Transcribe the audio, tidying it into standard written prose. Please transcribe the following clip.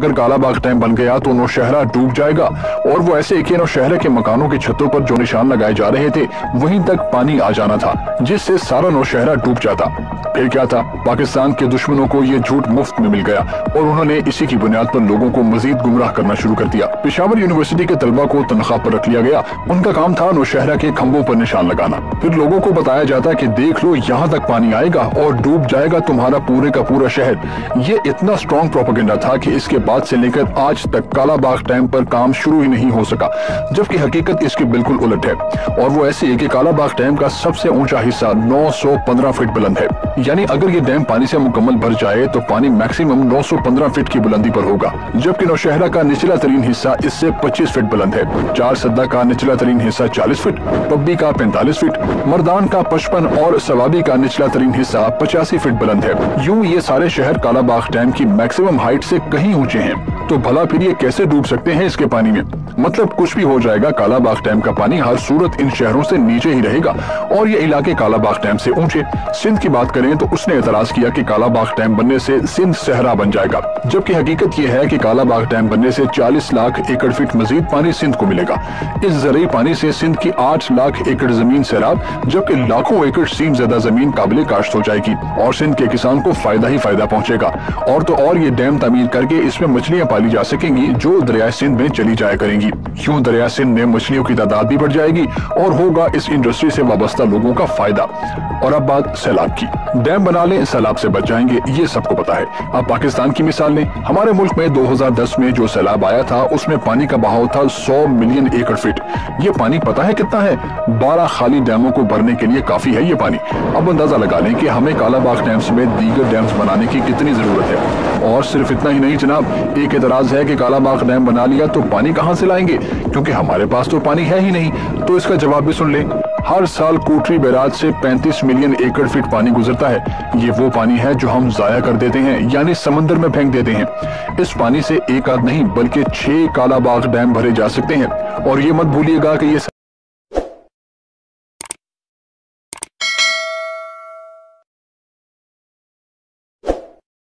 अगर काला बाग डैम बन गया तो नौशहरा डूब जाएगा। और वो ऐसे कि नौशहरा के मकानों की छतों पर जो निशान लगाए जा रहे थे वहीं तक पानी आ जाना था, जिससे सारा नौशहरा डूब जाता। फिर क्या था, पाकिस्तान के दुश्मनों को ये झूठ मुफ्त में मिल गया और उन्होंने इसी की बुनियाद पर लोगों को मजीद गुमराह करना शुरू कर दिया। पेशावर यूनिवर्सिटी के तलबा को तनख्वाह पर रख लिया गया। उनका काम था नौशहरा के खंभों पर निशान लगाना। फिर लोगों को बताया जाता कि देख लो यहाँ तक पानी आएगा और डूब जाएगा तुम्हारा पूरे का पूरा शहर। ये इतना स्ट्रॉन्ग प्रोपेगेंडा था कि इसके बाद से लेकर आज तक काला बाग डैम पर काम शुरू ही नहीं हो सका, जबकि हकीकत इसकी बिल्कुल उलट है। और वो ऐसी है कि काला बाग डैम का सबसे ऊंचा हिस्सा 915 फीट बुलंद है। यानी अगर ये डैम पानी से मुकम्मल भर जाए तो पानी मैक्सिमम 915 फीट की बुलंदी पर होगा, जबकि नौशहरा का निचला तरीन हिस्सा इससे 25 फीट बुलंद है। चार सद्दा का निचला तरीन हिस्सा 40 फीट, पब्बी का 45 फीट, मर्दान का 55 और सवाबी का निचला तरीन हिस्सा 85 फीट बुलंद है। यूं ये सारे शहर काला बाग डैम की मैक्सिमम हाइट से कहीं ऊंचे हैं। तो भला फिर ये कैसे डूब सकते हैं इसके पानी में? मतलब कुछ भी हो जाएगा, काला बाग डैम का पानी हर सूरत इन शहरों से नीचे ही रहेगा और ये इलाके काला बाग डैम से ऊंचे। सिंध की बात करें तो उसने एतराज किया कि काला बाग डैम बनने से सिंध सहरा बन जाएगा, जबकि हकीकत ये है कि काला बाग डैम बनने से 40 लाख एकड़ फीट मजीद पानी सिंध को मिलेगा। इस ज़रूरी पानी से सिंध की 8 लाख एकड़ जमीन सैराब, जबकि लाखों एकड़ सीम ज़्यादा जमीन काबिल काश्त हो जाएगी और सिंध के किसान को फायदा ही फायदा पहुंचेगा। और तो और ये डैम तामीर करके इसमें मछलियां पाली जा सकेंगी जो दरिया सिंध में चली जाया करेंगी। यूं दरिया सिंध में मछलियों की तादाद भी बढ़ जाएगी और होगा इस इंडस्ट्री से वाबस्ता लोगों का फायदा। और अब बात सैलाब की। डैम बना लें, सैलाब से बच जाएंगे, ये सबको पता है। अब पाकिस्तान की मिसाल लें। हमारे मुल्क में 2010 में जो सैलाब आया था उसमें पानी का बहाव था 100 मिलियन एकड़ फीट। ये पानी पता है कितना है? 12 खाली डैमों को भरने के लिए काफी है ये पानी। अब अंदाजा लगा लें कि हमें काला बाग डैम समेत दीगर डैम्स बनाने की कितनी जरूरत है। और सिर्फ इतना ही नहीं जनाब, एक एतराज है कि काला बाग डैम बना लिया तो पानी कहां से लाएंगे, क्योंकि हमारे पास तो पानी है ही नहीं। तो इसका जवाब भी सुन लें। हर साल कोटरी बैराज से 35 मिलियन एकड़ फीट पानी गुजरता है। ये वो पानी है जो हम जाया कर देते हैं, यानी समंदर में फेंक देते हैं। इस पानी से एक आध नहीं बल्कि 6 काला बाग डैम भरे जा सकते हैं। और ये मत भूलिएगा कि ये